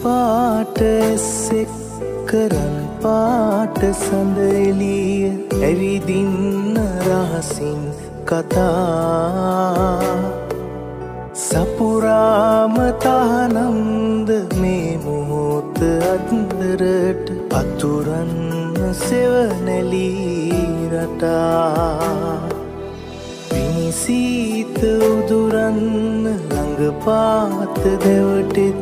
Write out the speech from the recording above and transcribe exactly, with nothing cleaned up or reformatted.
පාට එස්සෙක් කරන් පාට සඳ එළිය ඇවිදින්න රහසින් කතා සපුරාම තහනම්ද මේ මොහොත අත්තරට අතුරන්න සෙවනැලී රටා විනිසීත උදුරන්න ළඟ පාත දෙවටෙත්